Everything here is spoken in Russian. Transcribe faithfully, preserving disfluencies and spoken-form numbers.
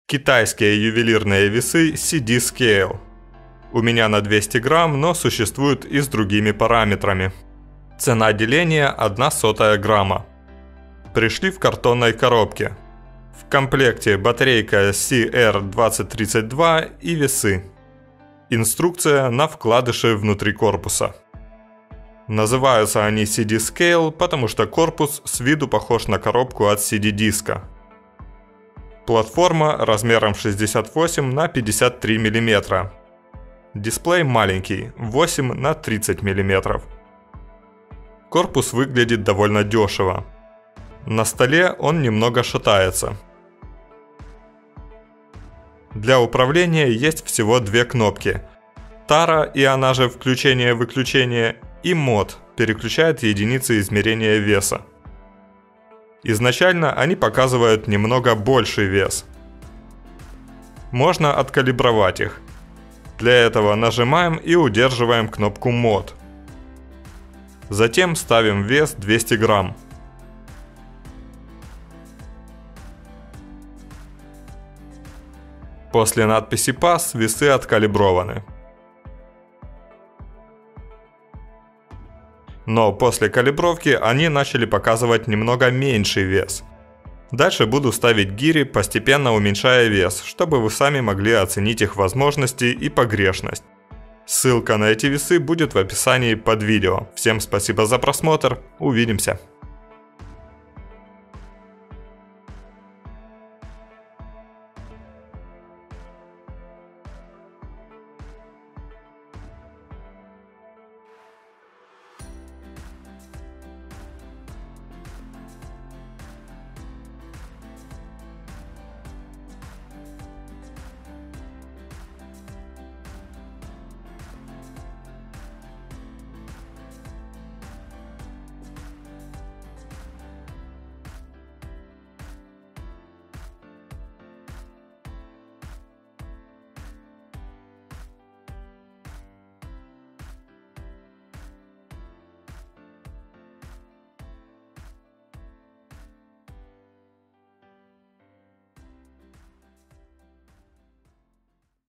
Китайские ювелирные весы си ди Scale. У меня на двести грамм, но существуют и с другими параметрами. Цена деления одна сотая грамма. Пришли в картонной коробке. В комплекте батарейка си эр двадцать тридцать два и весы. Инструкция на вкладыше внутри корпуса. Называются они си ди Scale, потому что корпус с виду похож на коробку от си ди-диска. Платформа размером шестьдесят восемь на пятьдесят три миллиметра. Дисплей маленький, восемь на тридцать миллиметров. Корпус выглядит довольно дешево. На столе он немного шатается. Для управления есть всего две кнопки. Тара, и она же включение-выключение, и мод переключает единицы измерения веса. Изначально они показывают немного больший вес. Можно откалибровать их. Для этого нажимаем и удерживаем кнопку мод. Затем ставим вес двести грамм. После надписи пас весы откалиброваны. Но после калибровки они начали показывать немного меньший вес. Дальше буду ставить гири, постепенно уменьшая вес, чтобы вы сами могли оценить их возможности и погрешность. Ссылка на эти весы будет в описании под видео. Всем спасибо за просмотр, увидимся!